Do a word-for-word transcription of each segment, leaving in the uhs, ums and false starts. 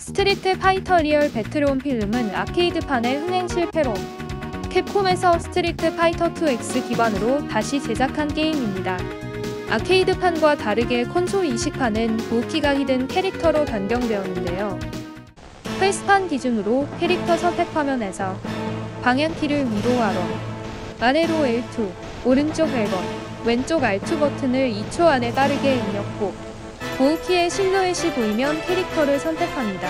스트리트 파이터 리얼 배틀온 필름은 아케이드판의 흥행 실패로 캡콤에서 스트리트 파이터 투 엑스 기반으로 다시 제작한 게임입니다. 아케이드판과 다르게 콘솔 이식판은 고우키가 히든 캐릭터로 변경되었는데요. 플스판 기준으로 캐릭터 선택 화면에서 방향키를 위로 아래, 아래로 엘 투, 오른쪽 엘 번, 왼쪽 알 투 버튼을 이 초 안에 빠르게 입력후 고우키의 실루엣이 보이면 캐릭터를 선택합니다.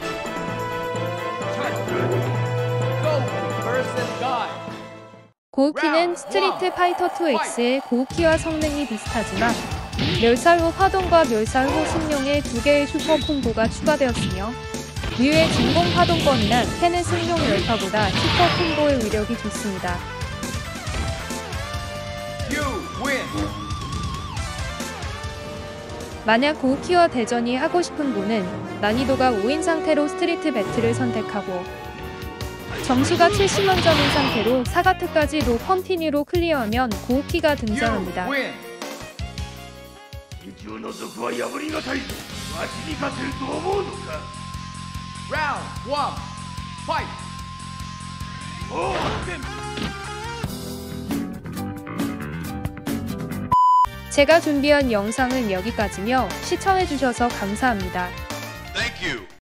고우키는 스트리트 파이터 투 엑스의 고우키와 성능이 비슷하지만 멸살 후 파동과 멸살 후 승용의 두 개의 슈퍼 콤보가 추가되었으며 류의 진공 파동권이나 캔의 승용 열파보다 슈퍼 콤보의 위력이 좋습니다. 만약 고우키와 대전이 하고 싶은 분은 난이도가 오인 상태로 스트리트 배틀을 선택하고 점수가 칠십만 점인 상태로 사가트까지 로 컨티뉴로 클리어하면 고우키가 등장합니다. 제가 준비한 영상은 여기까지며 시청해주셔서 감사합니다.